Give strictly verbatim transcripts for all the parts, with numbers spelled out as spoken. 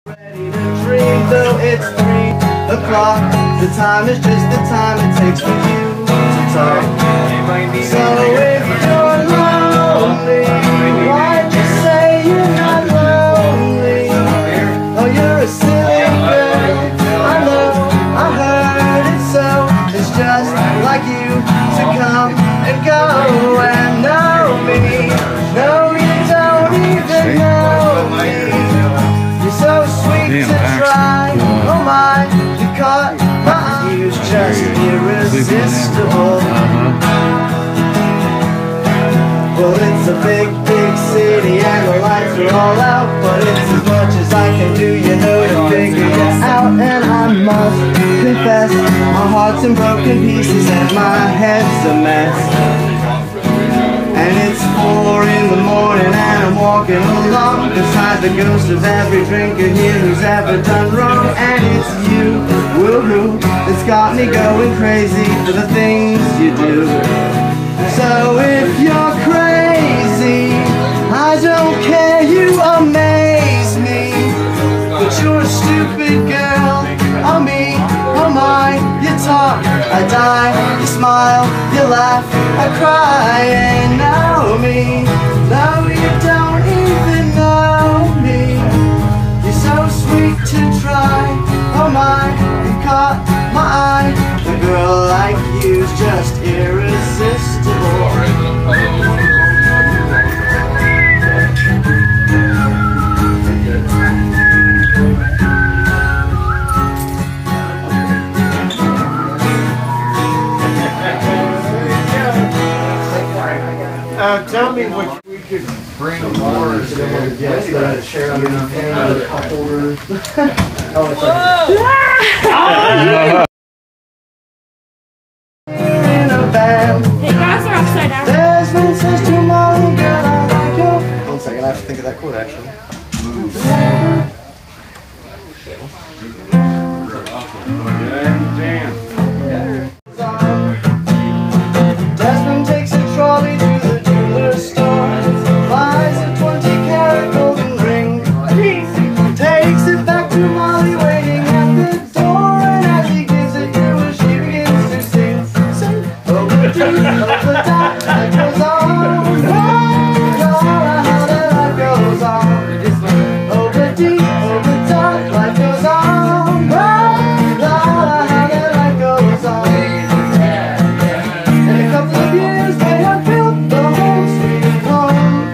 Ready to dream, though it's three o'clock. The time is just the time it takes for you to talk. So if you're lonely, why'd you say you're not lonely? Oh, you're a silly girl. I know, I heard it so. It's just like you to come and go and know me. No, you don't even know me. You're so sweet to try. Oh my, you caught my eye. You're just irresistible. Well, it's a big, big city and the lights are all out, but it's as much as I can do, you know, to figure you out. And I must confess, my heart's in broken pieces and my head's a mess. And it's four in the morning and I'm walking along beside the ghost of every drinker here who's ever done wrong. And it's you, woohoo, that's got me going crazy for the things you do. So if you're crazy, I don't care, you amaze me. But you're a stupid girl, oh me, oh my. You talk, I die, you smile, you laugh, I cry. And know me, no you don't even know me. You're so sweet to try, oh my, you caught my eye. A girl like you's just irresistible. Uh, tell me what we could bring more today. Yes, the share under the pan, the cup holders. Oh, it's like in a band. Hey, guys are upside down. Desmond Setchell, Molly, girl, I like you. One second, I have to think of that quote actually. Desmond takes a trolley to the jeweler store, buys a twenty carat golden ring, takes it back to Molly waiting at the door, and as he gives it to her, she begins to sing, sing, over dee, over da, life goes on, how the life goes on, over dee, over da, life goes on, how the life goes on. In a couple of years they have built the home sweet home,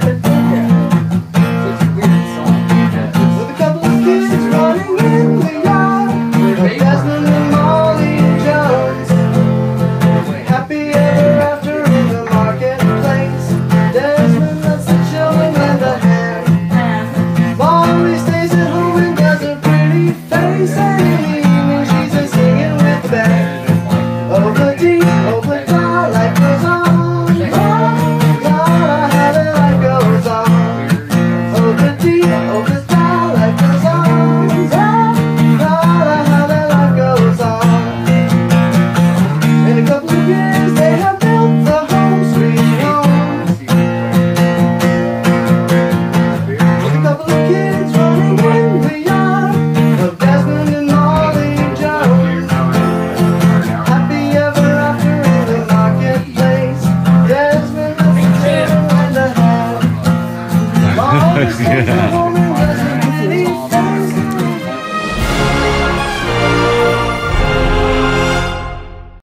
with a couple of kids running in the yard of Desmond and Molly Jones. Happy ever after in the marketplace. Desmond lets the children lend a hand. Molly stays at home and does a pretty face, and in the evening she's a singing with the band. Over dee, over da, life goes on. Oh, God, how the life goes on. Over dee, over da, life goes on. Oh, God, how the life goes on. In a couple of years they have built the home sweet home, with a couple of kids running in the yard of Desmond and Molly Jones. Happy ever after in the marketplace. Desmond lets the children lend a hand. Molly stays at home